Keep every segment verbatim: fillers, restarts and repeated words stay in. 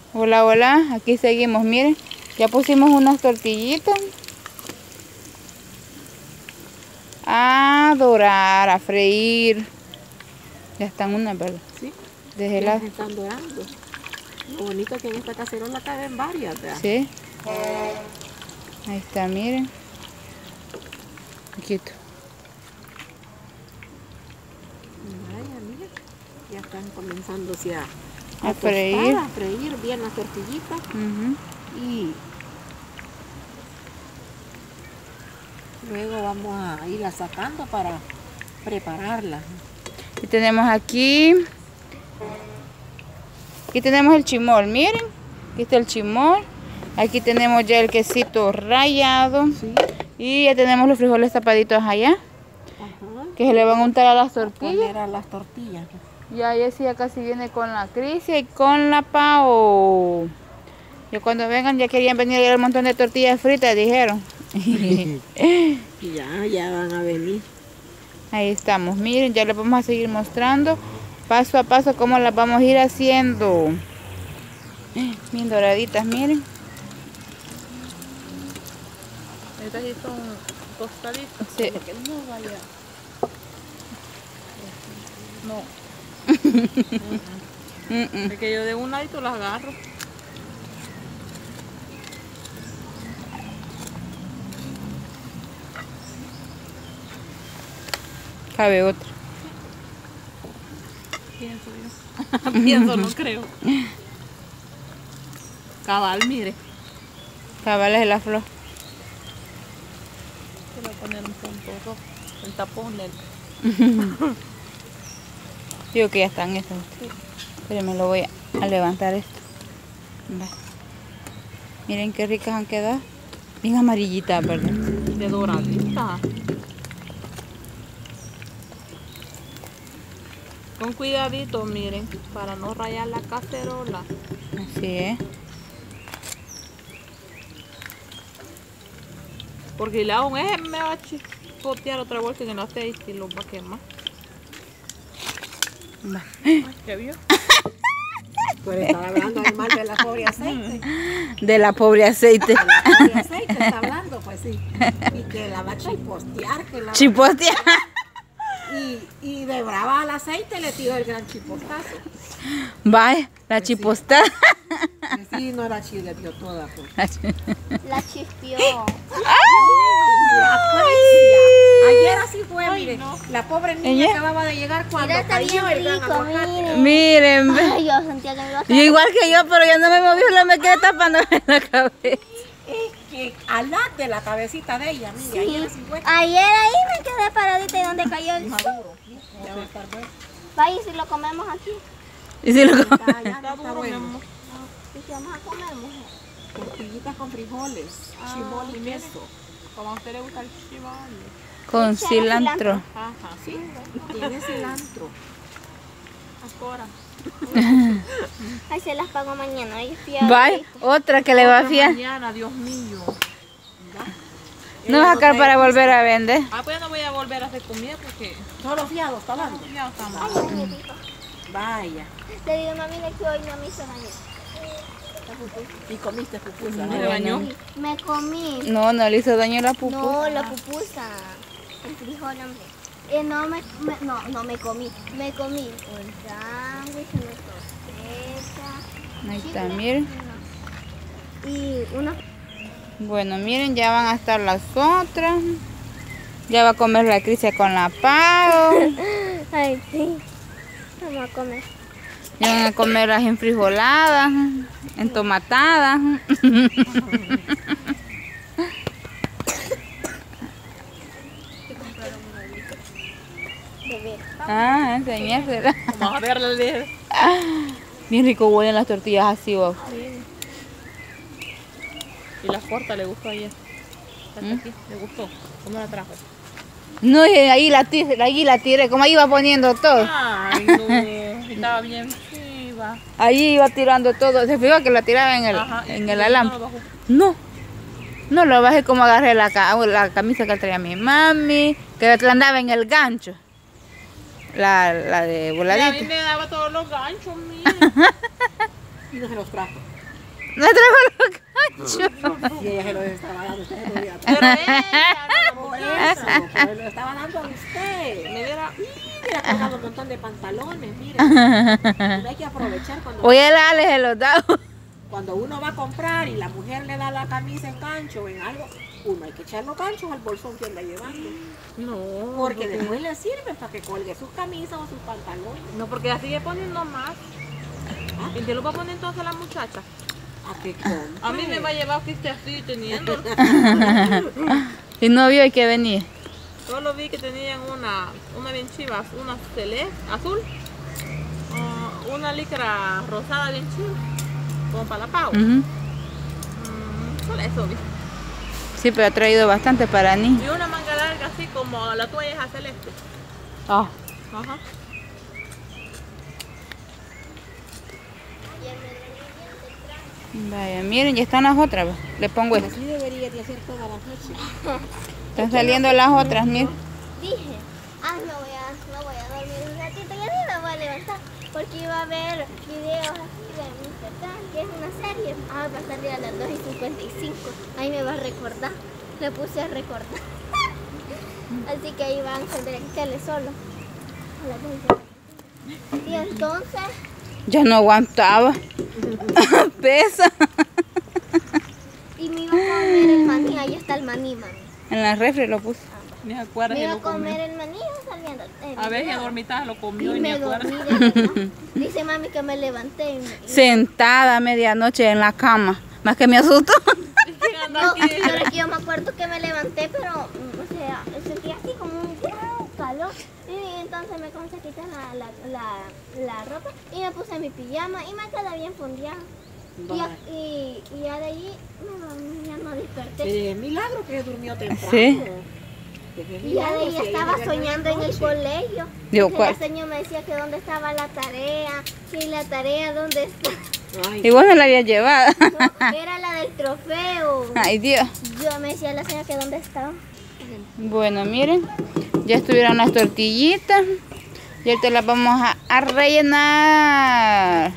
Hola, hola, aquí seguimos, miren. Ya pusimos unas tortillitas. A dorar, a freír. Ya están unas, ¿verdad? Sí, desde ya la... se están dorando. Lo bonito es que en esta cacerola caben varias, ¿verdad? Sí. Ahí está, miren. Quito. Vaya, mira, ya están comenzándose a, A a freír. tostar, a freír bien las tortillitas. Uh-huh. Y luego vamos a irlas sacando para prepararlas. Y tenemos aquí, aquí tenemos el chimol, miren, aquí está el chimol, aquí tenemos ya el quesito rallado, Sí. Y ya tenemos los frijoles tapaditos allá, Ajá. que se le van a untar a las tortillas. Poner a las tortillas. Ya Jessie ya casi viene con la Crisia y con la Pao. Y cuando vengan ya querían venir a llevar un montón de tortillas fritas, dijeron. Ya, ya van a venir. Ahí estamos, miren, ya les vamos a seguir mostrando paso a paso cómo las vamos a ir haciendo. Bien doraditas, miren. Estas sí son tostaditas. Sí. Porque no vaya. No. Mm -mm. Es que yo de un ladito las agarro. Cabe otra. Pienso yo. Pienso, no creo. Cabal, mire. Cabal es la flor. Quiero poner un punto rojo. El tapón del... Digo que ya están estas. Sí. Pero me lo voy a, a levantar esto. Va. Miren qué ricas han quedado. Bien amarillitas, ¿verdad? De doradita. Con cuidadito, miren, para no rayar la cacerola. Así es. Porque le hago un eje, me va a chispotear otra vuelta en el aceite y lo va a quemar. Va. Ay, ¿qué vio? Pues estaba hablando del mal de la pobre aceite. De la pobre aceite. De la pobre aceite está hablando, pues sí. Y que la va a chipostear. Que la Chipotea. Y, y de brava al aceite le tiró el gran chipostazo. Vaya, la chipostada. Sí, no era chile, dio toda. Pues. La chispeó. Mira, Crisia. Ayer así fue, Ay, mire. no. La pobre niña ¿Ella? acababa de llegar cuando Mira, está cayó bien el gran rico, aguacate. Miren, ve. Ay, yo sentía que me iba a Yo igual que yo, pero ya no me moví, solo me quedé tapando la cabeza. Es que alate la cabecita de ella, mire, ayer así fue. Ayer ahí me quedé paradita y donde cayó el sol. Maduro. Ya va a estar bueno. Vaya, y si lo comemos aquí. Y si lo Está, ya Está está duro, bueno. mi amor. ¿Y si vamos a comer, mujer? Tortillitas con frijoles, Ah, chibol y queso. Como a usted le gusta el chibol. con Echar cilantro. Ajá, sí. Tiene cilantro. Ahora. Ay, se las pago mañana. Ay, fía. Vaya, otra que le va a Otra fiar. mañana, Dios mío. No vas a sacar para volver a vender. Ah, pues no voy a volver a hacer comida porque... Solo fiados, está hablando. Fiados, está Ay, mal. mi rico. Vaya. Le digo a mami que hoy no me hizo daño. Y comiste pupusa, ¿no? No, ¿Le bañó? Me comí. No, no le hizo daño la pupusa. No, la pupusa. El frijol, hombre. Eh, no, me, me, no, no me comí. Me comí un sándwich, una tostada. Ahí está, miren. Y una... Bueno, miren, ya van a estar las otras. Ya va a comer la Crisia con la Pao. Ay, sí. Vamos a comer. Ya van a comer las enfrijoladas, entomatadas. Bebé. Ah, enseñársela. Vamos a verla, le dije. Bien rico huelen las tortillas así, wow. Y la corta le gustó ayer. Está ¿Mm? aquí, le gustó. ¿Cómo la trajo? No, y ahí la tiré, ahí la tiré, como ahí iba poniendo todo. Ay, no. Estaba bien chiva. Ahí iba tirando todo. Se fijó que la tiraba en el, Ajá, y- en y el no alambre. lo bajó. No, no lo bajé como agarré la, ca- la camisa que traía mi mami, que la andaba en el gancho. La, la de Y a mí voladita. me daba todos los ganchos, mire. Y no se los trajo. No trajo los ganchos. Y ella se los estaba dando, usted se lo dio a Pero ella, Por eso, pero lo estaba dando a usted. Me hubiera, hubiera cargado un montón de pantalones, mire. Hay que aprovechar cuando, Hoy el Ale se los da. cuando uno va a comprar y la mujer le da la camisa en gancho o en algo, uno hay que echar los ganchos al bolsón que anda llevando. no, Porque después le sirve para que colgue sus camisas o sus pantalones. no, porque así sigue poniendo más. ¿Y qué lo va a poner entonces la muchacha? ¿A qué compre? A mí me va a llevar que esté así teniendo. Y no vio hay que venir. Solo vi que tenían una, una bien chiva, una celeste, azul, uh, una licra rosada bien chiva, como para la pau. Ujú. Mm, solo eso vi. Sí, pero ha traído bastante para niños. Y una manga larga así como la tuya es a celeste. Ah. Ajá. Vaya, miren, ya están las otras. ¿Ve? Le pongo esto. Así debería de hacer todas las noches. Están saliendo las otras, miren. Dije, ah, me voy a, me voy a dormir un ratito y así me voy a levantar. Porque iba a ver videos así de mister Tan, que es una serie. Ah, va a salir a las dos y cincuenta y cinco. Ahí me va a recordar. Le puse a recordar. Así que ahí van a encender el tele solo. A las dos y cincuenta y cinco. Y entonces, Ya no aguantaba. Pesa. y me iba a comer el maní. Ahí está el maní, mami. En la refri lo puse. Ni se acuerda Me si iba a lo comió. comer el maní saliendo. eh, A ver si video. dormitas lo comió Y y ni me dormí acuerda. de verdad. Dice mami que me levanté y me... y- Sentada a medianoche en la cama. Más que me asustó. ¿Quién anda No, aquí? pero es que yo me acuerdo que me levanté, pero, mm, o sea, sentí así como un gran calor. Y entonces me comencé a quitar la, la, la, la ropa y me puse mi pijama y me quedé bien fondeada. Y, ya- y, y ya de allí me dormí, ya no desperté. Pero es milagro que durmió temprano. Sí. Es Y ya de ahí milagro, si ella estaba se duerme soñando en el noche. colegio. Digo, Que ¿cuál? la señora me decía que dónde estaba la tarea, y la tarea dónde está. Ay, Y vos no la habías llevado. No, era la del trofeo. Ay, Dios. Yo me decía la señora que dónde estaba. Bueno, miren. Ya estuvieron las tortillitas. Y ahorita las vamos a, a rellenar.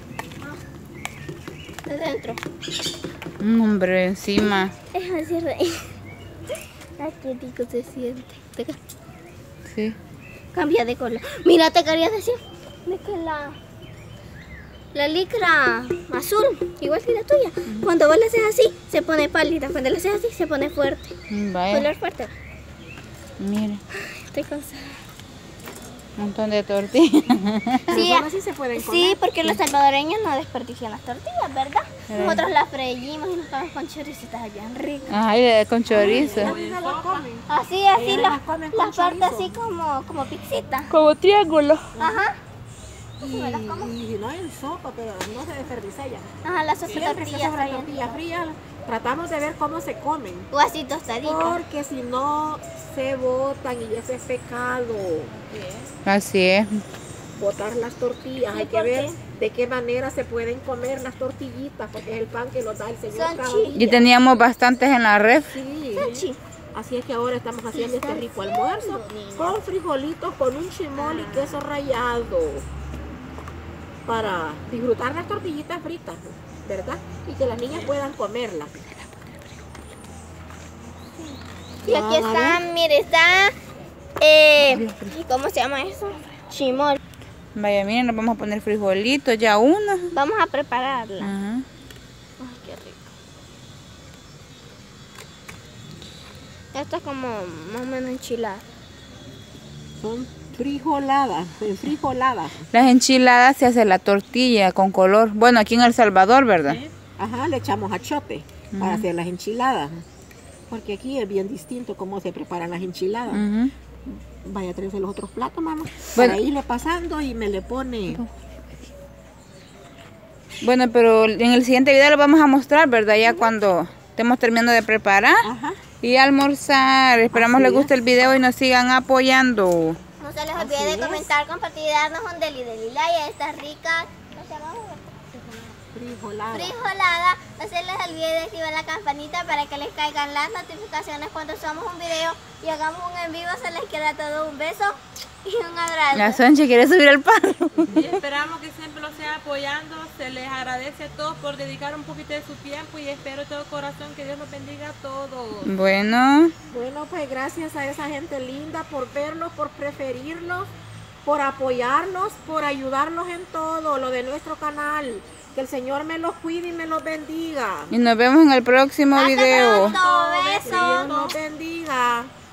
De dentro. Mm, hombre, encima. Es así reír. Ay, qué rico se siente. Te ca- Sí. Cambia de color. Mira, te quería decir de que la, la licra azul, igual que la tuya, cuando vos la haces así, se pone pálida. Cuando la haces así, se pone fuerte. Mm, Vaya, Color fuerte. miren. Estoy cansada. Un montón de tortillas. pero Sí, solo así se pueden comer. sí, porque los salvadoreños no desperdician las tortillas, ¿verdad? Nosotros las freímos y nos comemos con choricitas bien ricas. Ay, con chorizo. Así se lo comen. Así, así, Ellas las, las comen con las partes chorizo. así como, como pixita. Como triángulo. Ajá. Y, me las como. y no en sopa, pero no se desperdicia ya. Ajá, las sopa Siempre que tortillas sobra frías. tortilla fría, tratamos de ver cómo se comen. O así tostaditas. Porque si no, se botan y eso es pecado. Así es. Botar las tortillas. Sí, Hay que ¿por ver qué? de qué manera se pueden comer las tortillitas, porque es el pan que nos da el Señor Son cada chi- día. Y teníamos bastantes en la ref. Sí. Sanchi. Así es que ahora estamos haciendo este están rico almuerzo niña. con frijolitos, con un chimol y queso rallado para disfrutar las tortillitas fritas, ¿verdad? Y que las niñas puedan comerlas. Y aquí está, mire, está, eh, ¿cómo se llama eso? Chimol. Vaya, miren, nos vamos a poner frijolitos, ya una. Vamos a prepararla. Ajá. Ay, qué rico. Esto es como más o menos enchilada. Son frijoladas, frijoladas. Las enchiladas se hace la tortilla con color. Bueno, aquí en El Salvador, ¿verdad? Ajá, le echamos achote para hacer las enchiladas. Porque aquí es bien distinto cómo se preparan las enchiladas. Ujú. Vaya a traerse los otros platos, mamá. Bueno. Para irle pasando y me le pone... Bueno, pero en el siguiente video lo vamos a mostrar, ¿verdad? Ya cuando estemos terminando de preparar Ajá. y almorzar. Esperamos Así les guste es. el video y nos sigan apoyando. No se les Así olvide de es. comentar, compartir y darnos un deli deli like a estas ricas, ¿cómo se llama? Frijoladas. Frijolada. No se les olvide de activar la campanita para que les caigan las notificaciones cuando subamos un video y hagamos un en vivo. Se les queda todo un beso y un abrazo. La Sonche quiere subir al palo. Y esperamos que siempre lo sea apoyando. Se les agradece a todos por dedicar un poquito de su tiempo y espero de todo corazón que Dios los bendiga a todos. Bueno. Bueno, pues gracias a esa gente linda por vernos, por preferirnos, por apoyarnos, por ayudarnos en todo lo de nuestro canal. Que el Señor me los cuide y me los bendiga. Y nos vemos en el próximo video. Hasta pronto, Que Dios besos. nos bendiga.